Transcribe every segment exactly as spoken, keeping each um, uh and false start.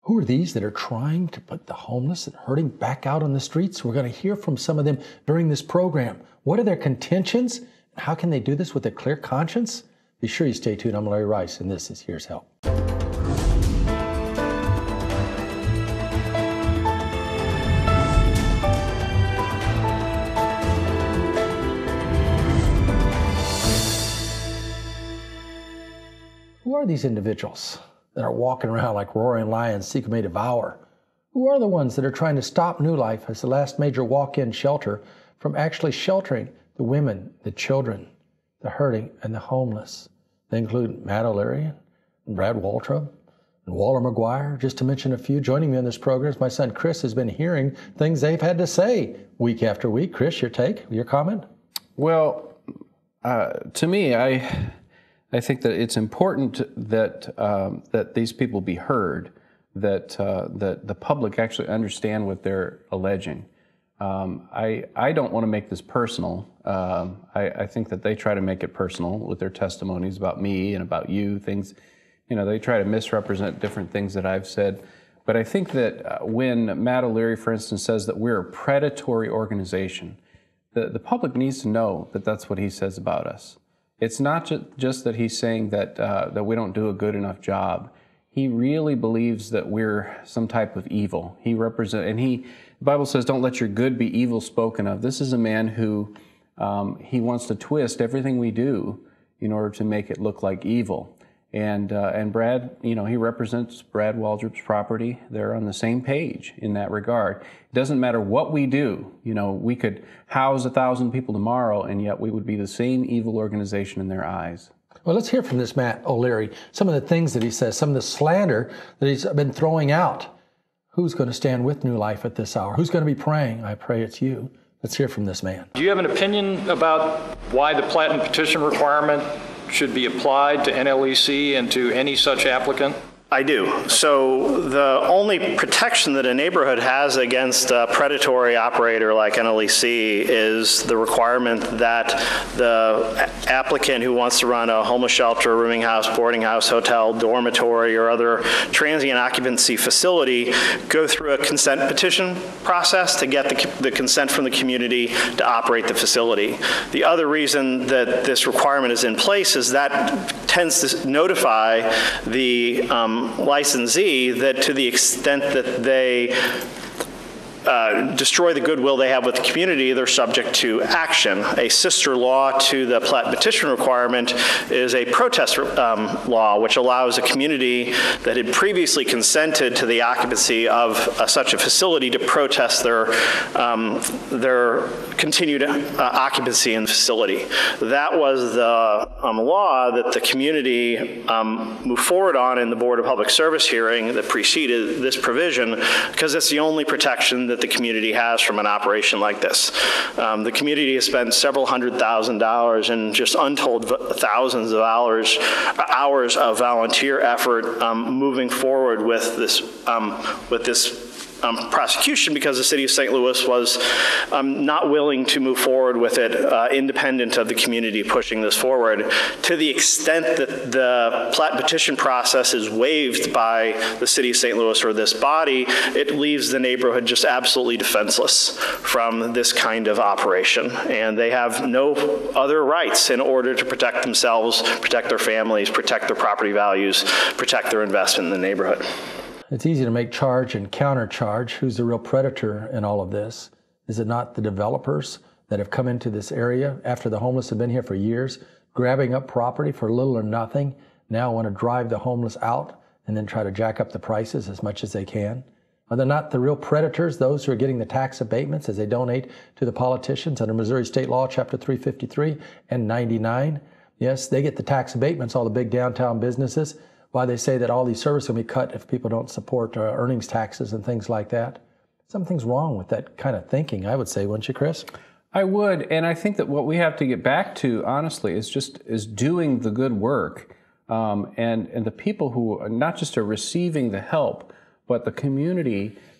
Who are these that are trying to put the homeless and hurting back out on the streets? We're going to hear from some of them during this program. What are their contentions? How can they do this with a clear conscience? Be sure you stay tuned. I'm Larry Rice, and this is Here's Help. Who are these individuals that are walking around like roaring lions seeking may devour? Who are the ones that are trying to stop New Life as the last major walk-in shelter from actually sheltering the women, the children, the hurting, and the homeless? They include Matt O'Leary and Brad Waltrip and Waller McGuire, just to mention a few. Joining me on this program is my son Chris, has been hearing things they've had to say week after week. Chris, your take, your comment? Well, uh, to me, I... I think that it's important that um, that these people be heard, that uh, that the public actually understand what they're alleging. Um, I I don't want to make this personal. Um, I, I think that they try to make it personal with their testimonies about me and about you. Things, you know, they try to misrepresent different things that I've said. But I think that uh, when Matt O'Leary, for instance, says that we're a predatory organization, the the public needs to know that that's what he says about us. It's not ju- just that he's saying that uh, that we don't do a good enough job. He really believes that we're some type of evil. He represent, and he, the Bible says, "Don't let your good be evil spoken of." This is a man who um, he wants to twist everything we do in order to make it look like evil. And uh, and Brad, you know, he represents Brad Waldrop's property. They're on the same page in that regard. It doesn't matter what we do. You know, we could house a thousand people tomorrow, and yet we would be the same evil organization in their eyes. Well, let's hear from this Matt O'Leary, some of the things that he says, some of the slander that he's been throwing out. Who's going to stand with New Life at this hour? Who's going to be praying? I pray it's you. Let's hear from this man. Do you have an opinion about why the platinum petition requirement should be applied to N L E C and to any such applicant? I do. So the only protection that a neighborhood has against a predatory operator like N L E C is the requirement that the applicant who wants to run a homeless shelter, rooming house, boarding house, hotel, dormitory, or other transient occupancy facility go through a consent petition process to get the, the consent from the community to operate the facility. The other reason that this requirement is in place is that tends to notify the um, licensee that to the extent that they Uh, destroy the goodwill they have with the community, they're subject to action. A sister law to the plat petition requirement is a protest um, law, which allows a community that had previously consented to the occupancy of uh, such a facility to protest their um, their continued uh, occupancy in the facility. That was the um, law that the community um, moved forward on in the Board of Public Service hearing that preceded this provision, because it's the only protection that the community has from an operation like this. Um, the community has spent several hundred thousand dollars and just untold thousands of hours, hours of volunteer effort um, moving forward with this, um, with this Um, prosecution, because the city of Saint Louis was um, not willing to move forward with it uh, independent of the community pushing this forward. To the extent that the plat petition process is waived by the city of Saint Louis or this body, it leaves the neighborhood just absolutely defenseless from this kind of operation. And they have no other rights in order to protect themselves, protect their families, protect their property values, protect their investment in the neighborhood. It's easy to make charge and countercharge. Who's the real predator in all of this? Is it not the developers that have come into this area after the homeless have been here for years, grabbing up property for little or nothing, now want to drive the homeless out and then try to jack up the prices as much as they can? Are they not the real predators, those who are getting the tax abatements as they donate to the politicians under Missouri State Law, Chapter three fifty-three and ninety-nine? Yes, they get the tax abatements, all the big downtown businesses. Why they say that all these services will be cut if people don't support uh, earnings taxes and things like that. Something's wrong with that kind of thinking, I would say, wouldn't you, Chris? I would, and I think that what we have to get back to, honestly, is just is doing the good work, um, and and the people who are not just are receiving the help, but the community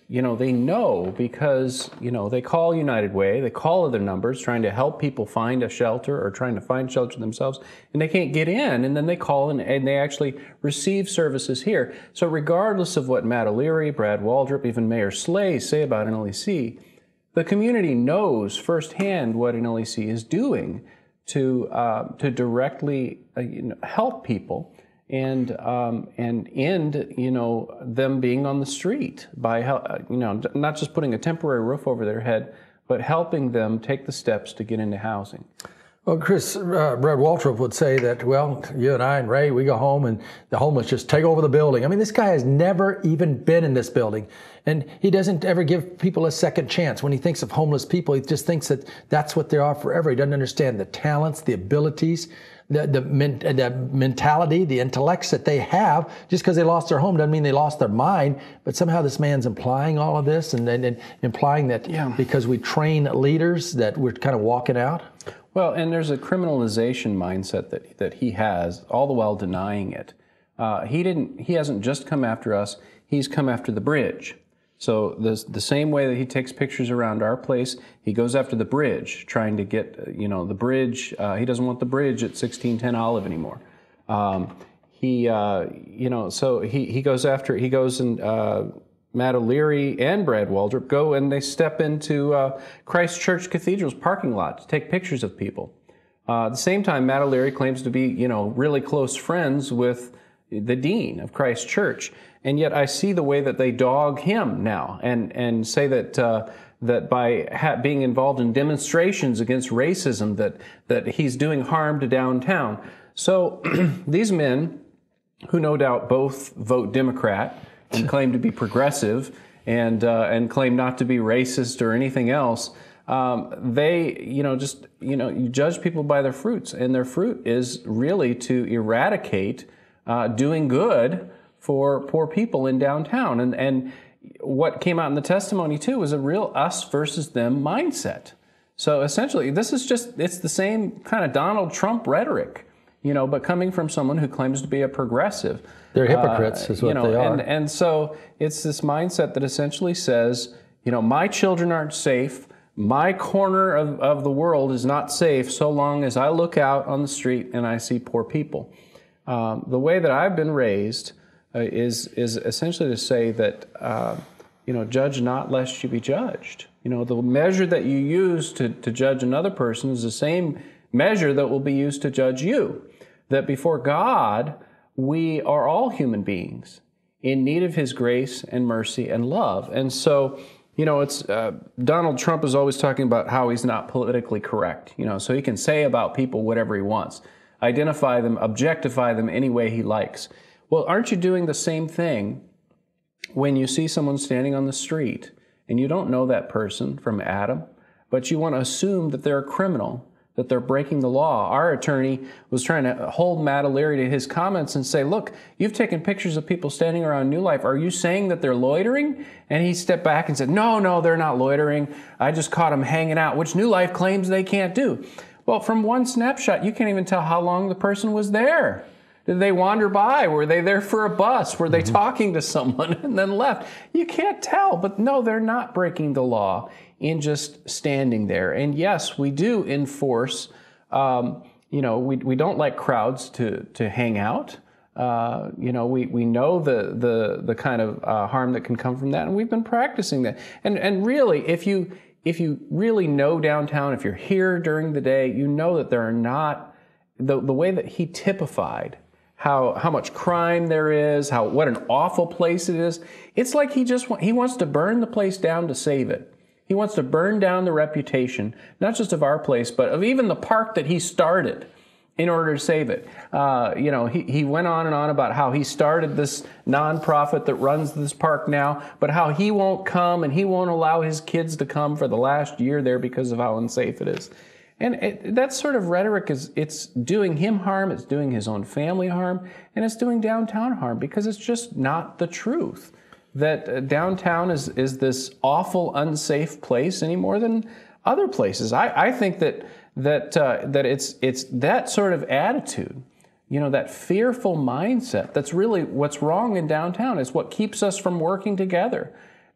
you know, they know because, you know, they call United Way, they call other numbers trying to help people find a shelter or trying to find shelter themselves, and they can't get in, and then they call and, and they actually receive services here. So regardless of what Matt O'Leary, Brad Waldrop, even Mayor Slay say about N L E C, the community knows firsthand what N L E C is doing to uh, to directly uh, you know, help people and um, and end you know them being on the street by hel- you know not just putting a temporary roof over their head, but helping them take the steps to get into housing. Well, Chris, uh, Brad Waldrop would say that, well, you and I and Ray, we go home and the homeless just take over the building. I mean, this guy has never even been in this building, and he doesn't ever give people a second chance. When he thinks of homeless people, he just thinks that that's what they are forever. He doesn't understand the talents, the abilities, the the, men, the mentality, the intellects that they have. Just because they lost their home doesn't mean they lost their mind. But somehow this man's implying all of this and, and, and implying that yeah. because we train leaders that we're kind of walking out. Well, and there's a criminalization mindset that that he has, all the while denying it. Uh, he didn't. He hasn't just come after us. He's come after the bridge. So the the same way that he takes pictures around our place, he goes after the bridge, trying to get you know the bridge. Uh, he doesn't want the bridge at sixteen ten Olive anymore. Um, he uh, you know so he he goes after he goes and. Uh, Matt O'Leary and Brad Waldrop go and they step into uh, Christ Church Cathedral's parking lot to take pictures of people. Uh, at the same time, Matt O'Leary claims to be, you know, really close friends with the dean of Christ Church, and yet I see the way that they dog him now and and say that uh, that by ha- being involved in demonstrations against racism that that he's doing harm to downtown. So these men, who no doubt both vote Democrat and claim to be progressive and uh, and claim not to be racist or anything else, um, they, you know, just, you know, you judge people by their fruits, and their fruit is really to eradicate uh, doing good for poor people in downtown. And, and what came out in the testimony, too, was a real us versus them mindset. So essentially, this is just, it's the same kind of Donald Trump rhetoric, you know, but coming from someone who claims to be a progressive. They're hypocrites, uh, is what you know, they are. And, and so it's this mindset that essentially says, you know, my children aren't safe. My corner of, of the world is not safe so long as I look out on the street and I see poor people. Um, the way that I've been raised uh, is is essentially to say that, uh, you know, judge not lest you be judged. You know, the measure that you use to, to judge another person is the same measure that will be used to judge you. That before God, we are all human beings in need of His grace and mercy and love. And so, you know, it's uh, Donald Trump is always talking about how he's not politically correct, you know, so he can say about people whatever he wants, identify them, objectify them any way he likes. Well, aren't you doing the same thing when you see someone standing on the street and you don't know that person from Adam, but you want to assume that they're a criminal, that they're breaking the law? Our attorney was trying to hold Matt O'Leary to his comments and say, look, you've taken pictures of people standing around New Life. Are you saying that they're loitering? And he stepped back and said, no, no, they're not loitering. I just caught them hanging out, which New Life claims they can't do. Well, from one snapshot, you can't even tell how long the person was there. Did they wander by? Were they there for a bus? Were they mm-hmm. talking to someone and then left? You can't tell, but no, they're not breaking the law in just standing there. And yes, we do enforce, um, you know, we, we don't like crowds to, to hang out. Uh, you know, we, we know the, the, the kind of uh, harm that can come from that, and we've been practicing that. And, and really, if you, if you really know downtown, if you're here during the day, you know that there are not, the, the way that he typified how, how much crime there is, how, what an awful place it is. It's like he just, he wants to burn the place down to save it. He wants to burn down the reputation, not just of our place, but of even the park that he started in order to save it. Uh, you know, he, he went on and on about how he started this nonprofit that runs this park now, but how he won't come and he won't allow his kids to come for the last year there because of how unsafe it is. And it, that sort of rhetoric is, it's doing him harm, it's doing his own family harm, and it's doing downtown harm because it's just not the truth. That downtown is, is this awful, unsafe place any more than other places. I, I think that that uh, that it's it's that sort of attitude, you know, that fearful mindset that's really what's wrong in downtown. It's what keeps us from working together.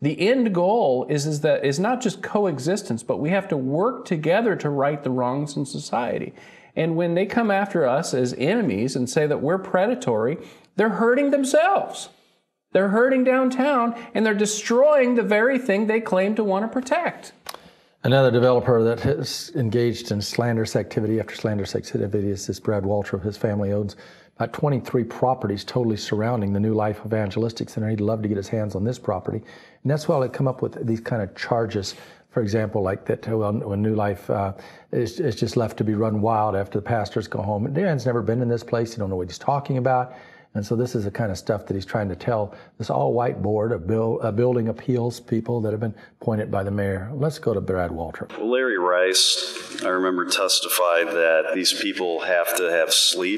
The end goal is, is that is not just coexistence, but we have to work together to right the wrongs in society. And when they come after us as enemies and say that we're predatory, they're hurting themselves. They're hurting downtown, and they're destroying the very thing they claim to want to protect. Another developer that has engaged in slanderous activity after slanderous activity is this Brad Waltrip. His family owns about twenty-three properties totally surrounding the New Life Evangelistic Center. He'd love to get his hands on this property. And that's why they come up with these kind of charges. For example, like that well, when New Life uh, is, is just left to be run wild after the pastors go home. Dan's never been in this place. He don't know what he's talking about. And so this is the kind of stuff that he's trying to tell this all-white board of bill, uh, building appeals people that have been appointed by the mayor. Let's go to Brad Waltrip. Well, Larry Rice, I remember, testified that these people have to have sleep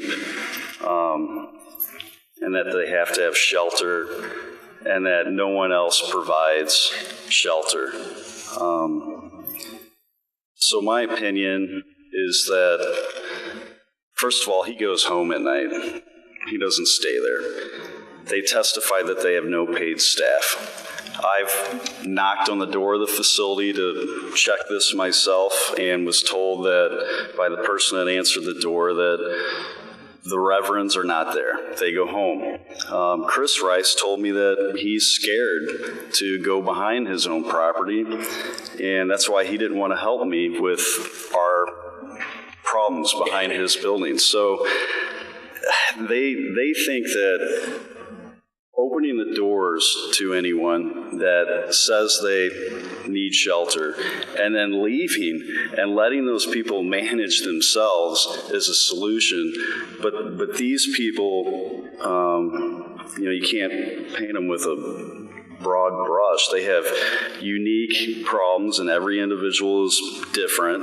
um, and that they have to have shelter and that no one else provides shelter. Um, so my opinion is that, first of all, he goes home at night. He doesn't stay there. They testify that they have no paid staff. I've knocked on the door of the facility to check this myself and was told that by the person that answered the door that the reverends are not there. They go home. Um, Chris Rice told me that he's scared to go behind his own property, and that's why he didn't want to help me with our problems behind his building. So They they think that opening the doors to anyone that says they need shelter and then leaving and letting those people manage themselves is a solution. But but these people, um, you know, you can't paint them with a broad brush. They have unique problems, and every individual is different.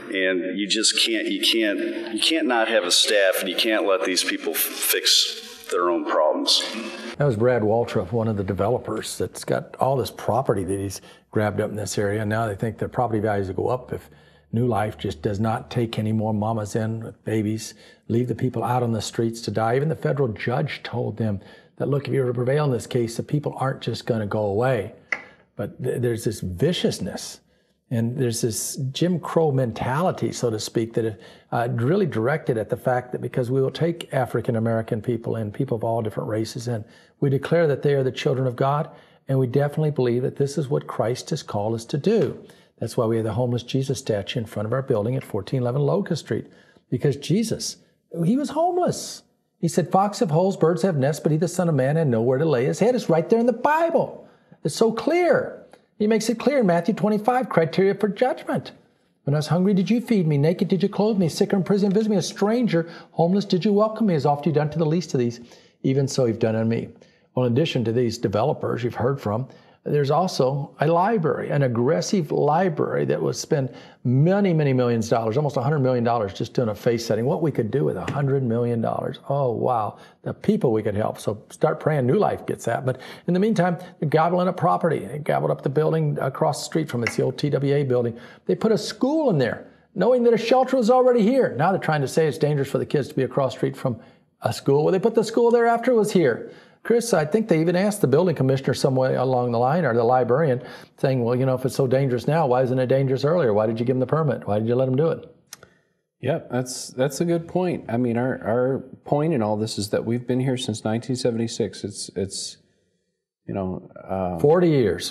And you just can't, you can't, you can't not have a staff, and you can't let these people f- fix their own problems. That was Brad Waltrip, one of the developers that's got all this property that he's grabbed up in this area. And now they think their property values will go up if New Life just does not take any more mamas in with babies, leave the people out on the streets to die. Even the federal judge told them that, look, if you were to prevail in this case, the people aren't just going to go away. But th- there's this viciousness, and there's this Jim Crow mentality, so to speak, that is uh, really directed at the fact that because we will take African-American people and people of all different races, and we declare that they are the children of God, and we definitely believe that this is what Christ has called us to do. That's why we have the homeless Jesus statue in front of our building at fourteen eleven Locust Street, because Jesus, he was homeless. He said, fox have holes, birds have nests, but he, the Son of Man, had nowhere to lay his head. It's right there in the Bible. It's so clear. He makes it clear in Matthew twenty-five, criteria for judgment. When I was hungry, did you feed me? Naked, did you clothe me? Sick or in prison, visit me? A stranger, homeless, did you welcome me? As oft you've done to the least of these, even so you've done unto me. Well, in addition to these developers you've heard from, there's also a library, an aggressive library that would spend many, many millions of dollars, almost one hundred million dollars just doing a face setting. What we could do with one hundred million dollars. Oh, wow. The people we could help. So start praying New Life gets that. But in the meantime, they're gobbling up property. They gobbled up the building across the street from it. It's the old T W A building. They put a school in there, knowing that a shelter was already here. Now they're trying to say it's dangerous for the kids to be across the street from a school. Well, they put the school there after it was here. Chris, I think they even asked the building commissioner some way along the line, or the librarian, saying, well, you know, if it's so dangerous now, why isn't it dangerous earlier? Why did you give them the permit? Why did you let them do it? Yeah, that's that's a good point. I mean, our, our point in all this is that we've been here since nineteen seventy-six. It's, it's you know... Uh, forty years.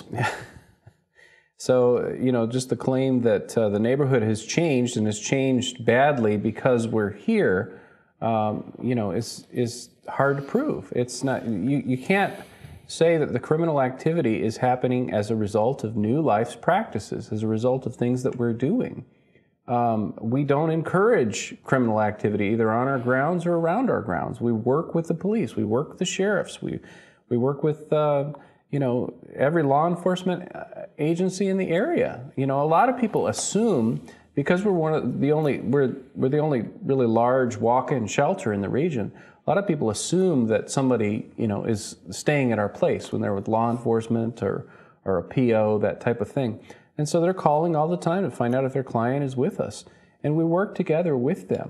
So, you know, just the claim that uh, the neighborhood has changed and has changed badly because we're here, um, you know, is is... hard to prove. It's not, you, you can't say that the criminal activity is happening as a result of New Life's practices, as a result of things that we're doing. Um, we don't encourage criminal activity either on our grounds or around our grounds. We work with the police, we work with the sheriffs, we we work with uh, you know, every law enforcement agency in the area. You know, a lot of people assume, because we're one of the only we're we're the only really large walk-in shelter in the region, a lot of people assume that somebody, you know, is staying at our place when they're with law enforcement or, or a P O, that type of thing. And so they're calling all the time to find out if their client is with us. And we work together with them.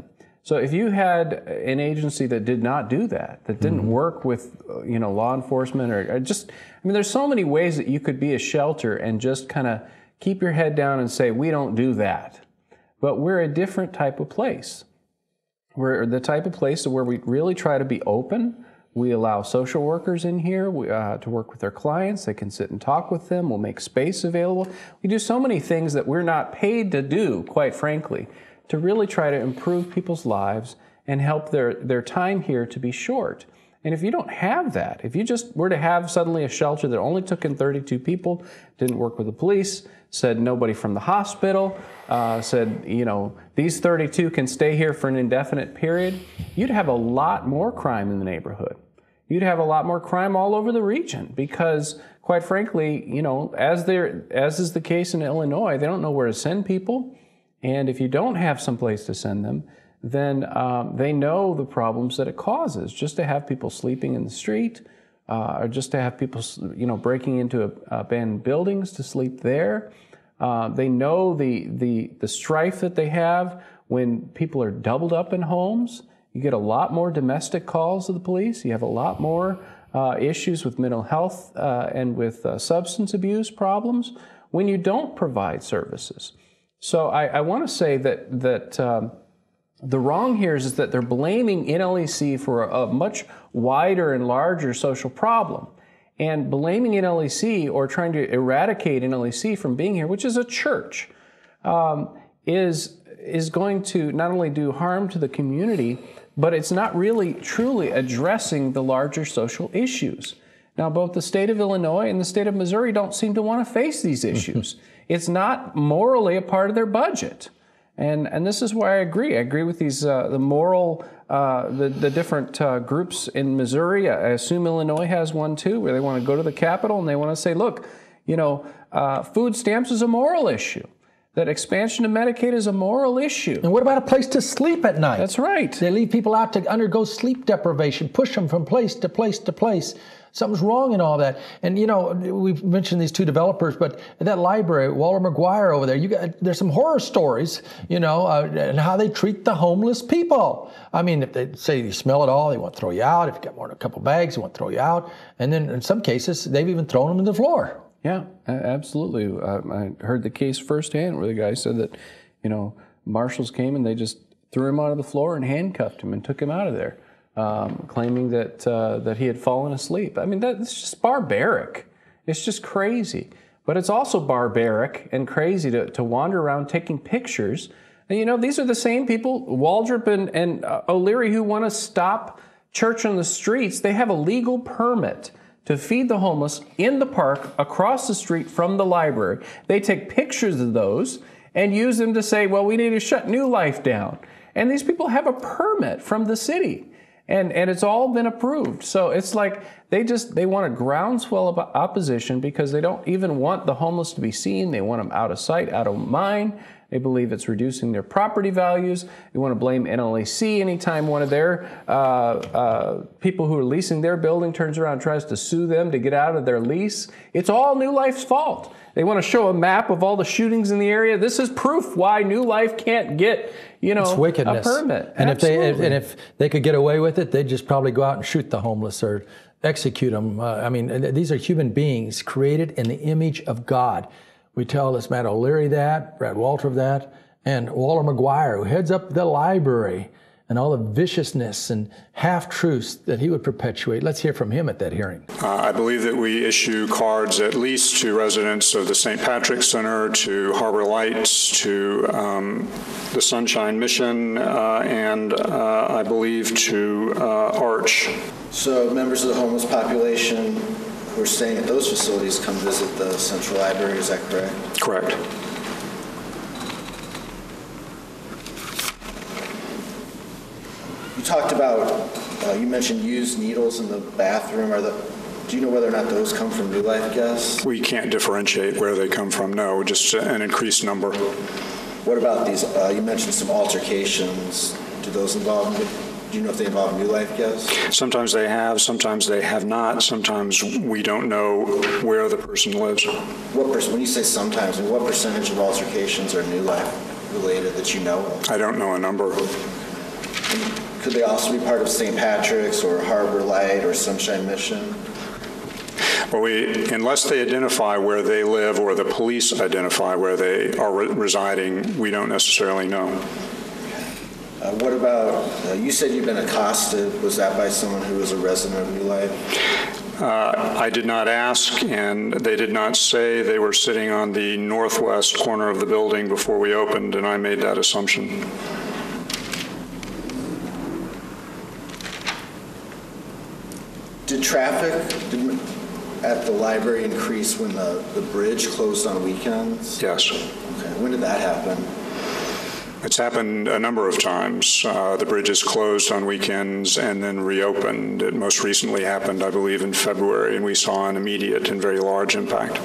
So if you had an agency that did not do that, that didn't mm-hmm. work with, you know, law enforcement or, or just, I mean, there's so many ways that you could be a shelter and just kind of keep your head down and say, we don't do that. But we're a different type of place. We're the type of place where we really try to be open. We allow social workers in here we, uh, to work with their clients. They can sit and talk with them. We'll make space available. We do so many things that we're not paid to do, quite frankly, to really try to improve people's lives and help their, their time here to be short. And if you don't have that, if you just were to have suddenly a shelter that only took in thirty-two people, didn't work with the police, said nobody from the hospital, uh, said, you know, these thirty-two can stay here for an indefinite period, you'd have a lot more crime in the neighborhood. You'd have a lot more crime all over the region because, quite frankly, you know, as there, as is the case in Illinois, they don't know where to send people. And if you don't have some place to send them, then um, they know the problems that it causes. Just to have people sleeping in the street, uh, or just to have people, you know, breaking into abandoned buildings to sleep there. Uh, they know the, the, the strife that they have when people are doubled up in homes. You get a lot more domestic calls to the police. You have a lot more uh, issues with mental health uh, and with uh, substance abuse problems when you don't provide services. So I, I want to say that, that um, the wrong here is, is that they're blaming N L E C for a, a much wider and larger social problem. And blaming N L E C or trying to eradicate N L E C from being here, which is a church, um, is, is going to not only do harm to the community, but it's not really truly addressing the larger social issues. Now, both the state of Illinois and the state of Missouri don't seem to want to face these issues. It's not morally a part of their budget. And, and this is why I agree. I agree with these, uh, the moral, uh, the, the different uh, groups in Missouri. I assume Illinois has one too, where they want to go to the Capitol and they want to say, look, you know, uh, food stamps is a moral issue. That expansion of Medicaid is a moral issue. And what about a place to sleep at night? That's right. They leave people out to undergo sleep deprivation, push them from place to place to place. Something's wrong in all that. And, you know, we've mentioned these two developers, but that library, Walter McGuire over there, you got, there's some horror stories, you know, uh, and how they treat the homeless people. I mean, if they say you smell it all, they won't throw you out. If you got more than a couple bags, they won't throw you out. And then in some cases, they've even thrown them to the floor. Yeah, absolutely. Uh, I heard the case firsthand where the guy said that, you know, marshals came and they just threw him out of the floor and handcuffed him and took him out of there, um, claiming that uh, that he had fallen asleep. I mean, that's just barbaric. It's just crazy. But it's also barbaric and crazy to, to wander around taking pictures. And, you know, these are the same people, Waldrop and, and uh, O'Leary, who want to stop church on the streets. They have a legal permit to feed the homeless in the park across the street from the library. They take pictures of those and use them to say, well, we need to shut New Life down. And these people have a permit from the city, and, and it's all been approved. So it's like they just, they want a groundswell of opposition because they don't even want the homeless to be seen. They want them out of sight, out of mind. They believe it's reducing their property values. They want to blame N L E C anytime one of their uh, uh, people who are leasing their building turns around and tries to sue them to get out of their lease. It's all New Life's fault. They want to show a map of all the shootings in the area. This is proof why New Life can't get, you know, it's wickedness. A permit. And if, they, Absolutely. and if they could get away with it, they'd just probably go out and shoot the homeless or execute them. Uh, I mean, these are human beings created in the image of God. We tell this Matt O'Leary that, Brad Walter that, and Walter McGuire, who heads up the library, and all the viciousness and half-truths that he would perpetuate. Let's hear from him at that hearing. Uh, I believe that we issue cards at least to residents of the Saint Patrick's Center, to Harbor Lights, to um, the Sunshine Mission, uh, and uh, I believe to uh, Arch. So members of the homeless population who are staying at those facilities come visit the Central Library, is that correct? Correct. You talked about, uh, you mentioned used needles in the bathroom. Are the, do you know whether or not those come from New Life guests? We can't differentiate where they come from, no, just an increased number. What about these, uh, you mentioned some altercations. Do those involve, do you know if they involve New Life guests? Sometimes they have, sometimes they have not. Sometimes we don't know where the person lives. What percent, when you say sometimes, what percentage of altercations are New Life related that you know of? I don't know a number. Could they also be part of Saint Patrick's or Harbor Light or Sunshine Mission? Well, we, unless they identify where they live or the police identify where they are re- residing, we don't necessarily know. Uh, what about, uh, you said you've been accosted. Was that by someone who was a resident of New Life? Uh, I did not ask, and they did not say. They were sitting on the northwest corner of the building before we opened, and I made that assumption. Did traffic did, at the library increase when the, the bridge closed on weekends? Yes. Okay. When did that happen? It's happened a number of times. Uh, the bridge is closed on weekends and then reopened. It most recently happened, I believe, in February, and we saw an immediate and very large impact.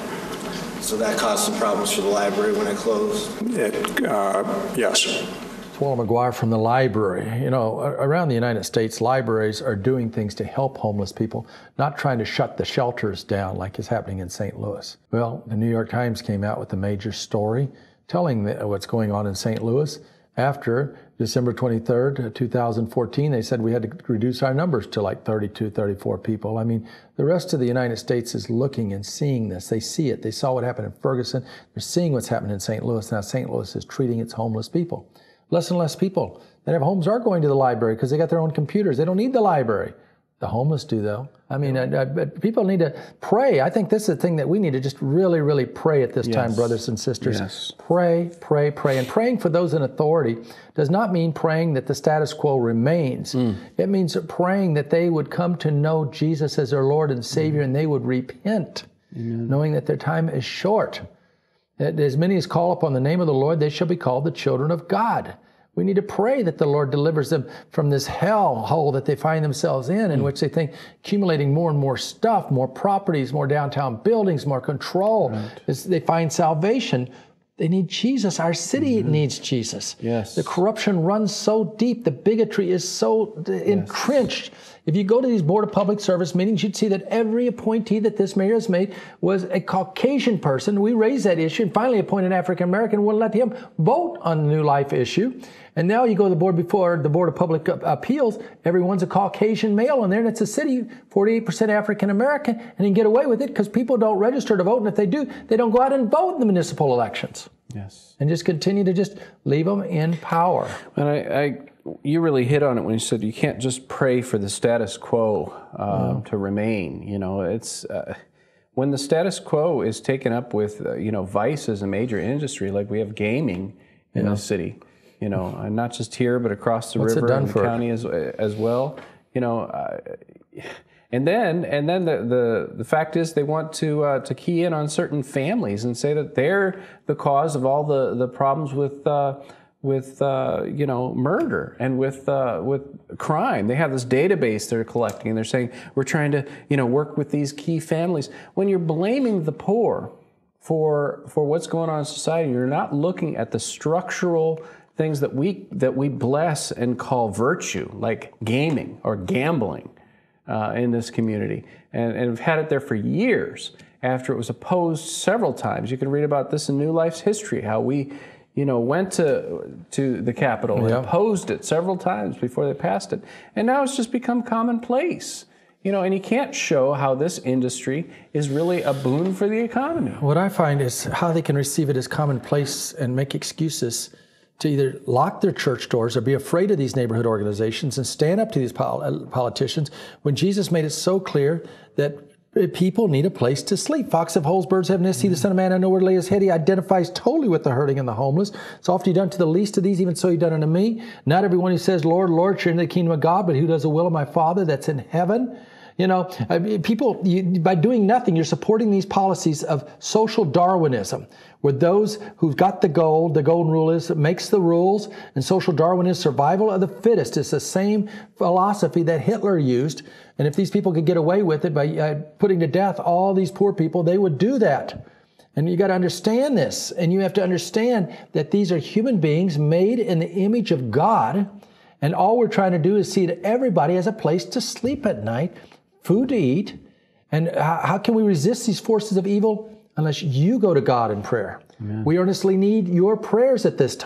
So that caused some problems for the library when it closed? It, uh, yes. Walter McGuire from the library. You know, around the United States, libraries are doing things to help homeless people, not trying to shut the shelters down like is happening in Saint Louis. Well, the New York Times came out with a major story telling what's going on in Saint Louis. After December twenty-third, two thousand fourteen, they said we had to reduce our numbers to like thirty-two, thirty-four people. I mean, the rest of the United States is looking and seeing this. They see it. They saw what happened in Ferguson. They're seeing what's happening in Saint Louis. Now Saint Louis is treating its homeless people. Less and less people that have homes are going to the library because they got their own computers. They don't need the library. The homeless do, though. I mean, uh, uh, people need to pray. I think this is the thing that we need to just really, really pray at this yes. time, brothers and sisters. Yes. Pray, pray, pray. And praying for those in authority does not mean praying that the status quo remains. Mm. It means praying that they would come to know Jesus as their Lord and Savior mm. and they would repent, Amen. Knowing that their time is short. That as many as call upon the name of the Lord, they shall be called the children of God. We need to pray that the Lord delivers them from this hell hole that they find themselves in, in mm. which they think accumulating more and more stuff, more properties, more downtown buildings, more control. Right. As they find salvation, they need Jesus. Our city mm-hmm. needs Jesus. Yes. The corruption runs so deep. The bigotry is so yes. entrenched. If you go to these Board of Public Service meetings, you'd see that every appointee that this mayor has made was a Caucasian person. We raised that issue and finally appointed an African American and wouldn't let him vote on the New Life issue. And now you go to the board before the Board of Public Appeals, everyone's a Caucasian male on there, and it's a city, forty-eight percent African American, and you can get away with it because people don't register to vote, and if they do, they don't go out and vote in the municipal elections. Yes. And just continue to just leave them in power. And I, I you really hit on it when you said you can't just pray for the status quo um, yeah. to remain. You know, it's uh, when the status quo is taken up with, uh, you know, vice as a major industry, like we have gaming in yeah. the city. You know, and not just here, but across the What's river and the for? county as as well. You know, uh, and then and then the, the the fact is they want to uh, to key in on certain families and say that they're the cause of all the the problems with uh, with uh, you know murder and with uh, with crime. They have this database they're collecting, and they're saying we're trying to you know work with these key families. When you're blaming the poor for for what's going on in society, you're not looking at the structural things that we that we bless and call virtue, like gaming or gambling uh, in this community, and, and we've had it there for years. After it was opposed several times, you can read about this in New Life's history. How we, you know, went to to the Capitol yeah. and opposed it several times before they passed it, and now it's just become commonplace. You know, and you can't show how this industry is really a boon for the economy. What I find is how they can receive it as commonplace and make excuses to either lock their church doors or be afraid of these neighborhood organizations and stand up to these pol- politicians when Jesus made it so clear that people need a place to sleep. Fox have holes, birds have nests, see the Son of Man, I know where to lay his head. He identifies totally with the hurting and the homeless. So often you've done to the least of these, even so you've done unto me. Not everyone who says, Lord, Lord, shall enter the kingdom of God, but who does the will of my Father that's in heaven. You know, people, you, by doing nothing, you're supporting these policies of social Darwinism, where those who've got the gold, the golden rule is, makes the rules, and social Darwinism, survival of the fittest. It's the same philosophy that Hitler used. And if these people could get away with it by uh, putting to death all these poor people, they would do that. And you got to understand this. And you have to understand that these are human beings made in the image of God. And all we're trying to do is see that everybody has a place to sleep at night, food to eat. And how can we resist these forces of evil? Unless you go to God in prayer. Amen. We earnestly need your prayers at this time.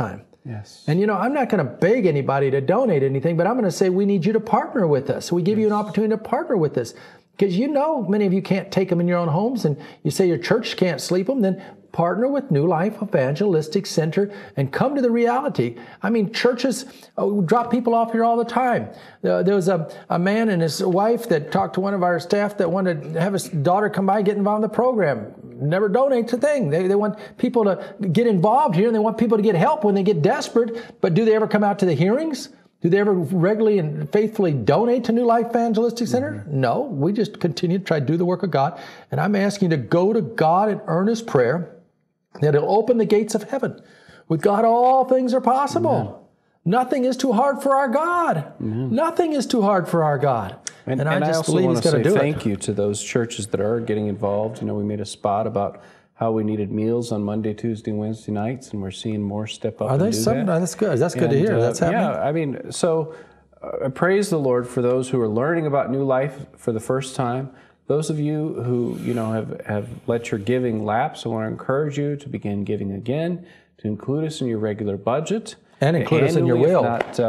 Yes. And, you know, I'm not going to beg anybody to donate anything, but I'm going to say we need you to partner with us. We give yes. you an opportunity to partner with us. Because you know many of you can't take them in your own homes, and you say your church can't sleep them, then partner with New Life Evangelistic Center and come to the reality. I mean, churches oh, drop people off here all the time. Uh, there was a, a man and his wife that talked to one of our staff that wanted to have his daughter come by and get involved in the program. Never donates a thing. They, they want people to get involved here, and they want people to get help when they get desperate, but do they ever come out to the hearings? Do they ever regularly and faithfully donate to New Life Evangelistic Center? Mm-hmm. No. We just continue to try to do the work of God. And I'm asking you to go to God in earnest prayer that He'll open the gates of heaven. With God, all things are possible. Amen. Nothing is too hard for our God. Amen. Nothing is too hard for our God. And, and, and I I just also believe want He's to going say to do thank it. you to those churches that are getting involved. You know, we made a spot about how we needed meals on Monday, Tuesday, and Wednesday nights, and we're seeing more step up. Are and they do something? that. That's good. That's good and, to hear. Uh, That's happening. Yeah, I mean, so uh, I praise the Lord for those who are learning about New Life for the first time. Those of you who, you know, have, have let your giving lapse, I want to encourage you to begin giving again, to include us in your regular budget. And include us in your Annually, will. If not, uh,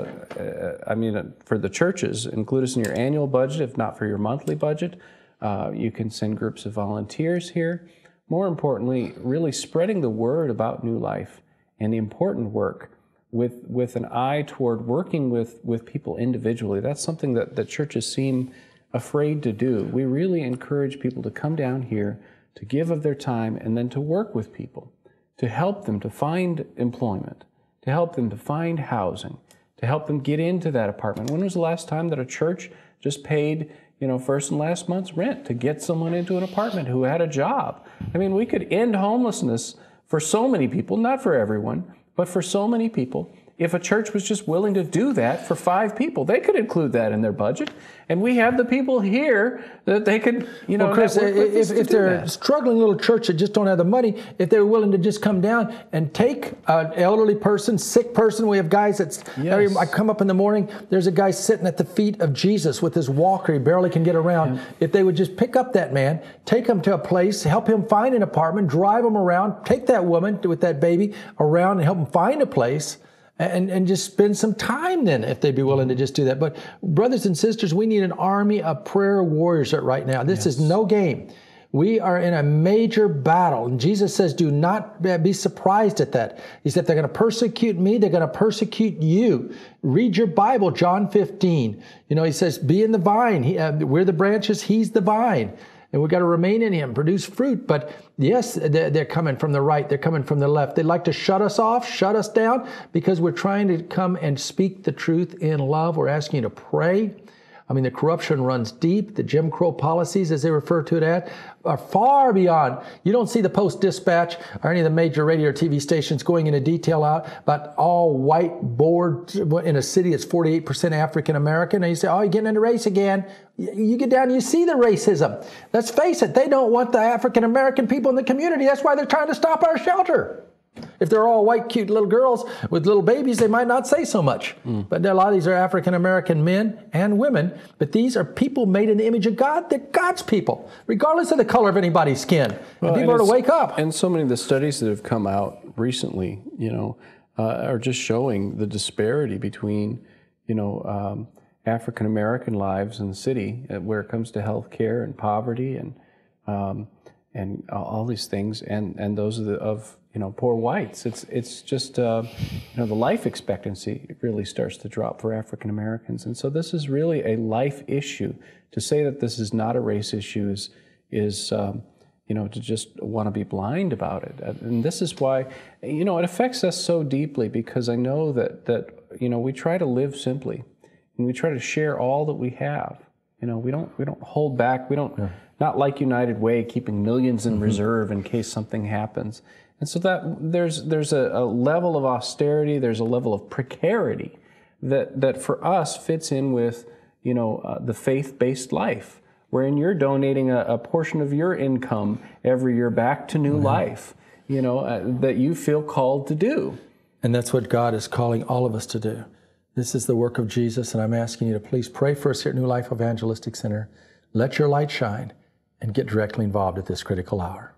uh, I mean, uh, for the churches, include us in your annual budget, if not for your monthly budget. Uh, you can send groups of volunteers here. More importantly, really spreading the word about New Life and the important work with with an eye toward working with, with people individually. That's something that, that churches seem afraid to do. We really encourage people to come down here, to give of their time, and then to work with people, to help them to find employment, to help them to find housing, to help them get into that apartment. When was the last time that a church just paid, you know, first and last month's rent to get someone into an apartment who had a job? I mean, we could end homelessness for so many people, not for everyone, but for so many people. If a church was just willing to do that for five people, they could include that in their budget. And we have the people here that they could, you know, well, Chris, if, if they're a struggling little church that just don't have the money, if they're willing to just come down and take an elderly person, sick person, we have guys that's, yes. I come up in the morning, there's a guy sitting at the feet of Jesus with his walker, he barely can get around. Yeah. If they would just pick up that man, take him to a place, help him find an apartment, drive him around, take that woman with that baby around and help him find a place, And, and just spend some time then if they'd be willing to just do that. But brothers and sisters, we need an army of prayer warriors right now. This yes. is no game. We are in a major battle. And Jesus says, do not be surprised at that. He said, if they're going to persecute me, they're going to persecute you. Read your Bible, John fifteen. You know, he says, be in the vine. He, uh, we're the branches, he's the vine. And we've got to remain in him, produce fruit. But yes, they're, they're coming from the right. They're coming from the left. They'd like to shut us off, shut us down, because we're trying to come and speak the truth in love. We're asking you to pray. I mean, the corruption runs deep. The Jim Crow policies, as they refer to it as, are far beyond. You don't see the Post-Dispatch or any of the major radio or T V stations going into detail out about all white board in a city that's forty-eight percent African American. And you say, oh, you're getting into race again. You get down, you see the racism. Let's face it, they don't want the African American people in the community. That's why they're trying to stop our shelter. If they're all white, cute little girls with little babies, they might not say so much. Mm. But a lot of these are African-American men and women. But these are people made in the image of God. They're God's people, regardless of the color of anybody's skin. Well, and people and are to wake up. And so many of the studies that have come out recently, you know, uh, are just showing the disparity between, you know, um, African-American lives in the city where it comes to health care and poverty and um, and all these things, and, and those of, the, of you know, poor whites. It's it's just, uh, you know, the life expectancy really starts to drop for African Americans. And so this is really a life issue. To say that this is not a race issue is, is um, you know, to just want to be blind about it. And this is why, you know, it affects us so deeply, because I know that, that you know, we try to live simply, and we try to share all that we have. You know, we don't we don't hold back. We don't, yeah. not like United Way, keeping millions in mm-hmm. reserve in case something happens. And so that there's there's a, a level of austerity, there's a level of precarity that that for us fits in with, you know, uh, the faith-based life, wherein you're donating a, a portion of your income every year back to New mm-hmm. Life, you know, uh, that you feel called to do. And that's what God is calling all of us to do. This is the work of Jesus, and I'm asking you to please pray for us here at New Life Evangelistic Center. Let your light shine and get directly involved at this critical hour.